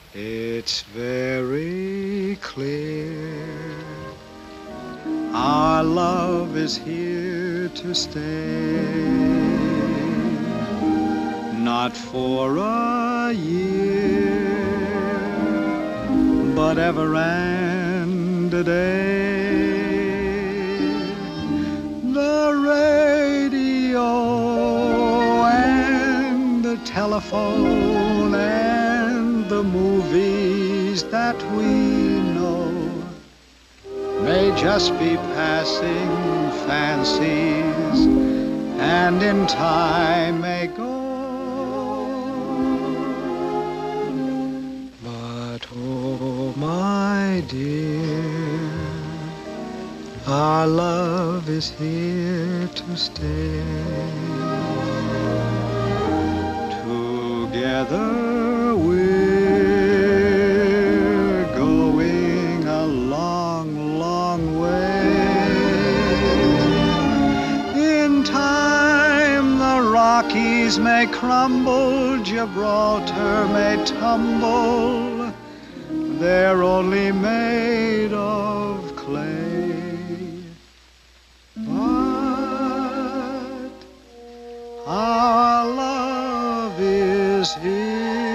It's very clear our love is here to stay, not for a year, but ever and a day. The radio and the telephone and the movies that we know may just be passing fancies, and in time may go. But oh, my dear, our love is here to stay. Together we're going a long, long way. In time the Rockies may crumble, Gibraltar may tumble, they're only made of clay. But our love is here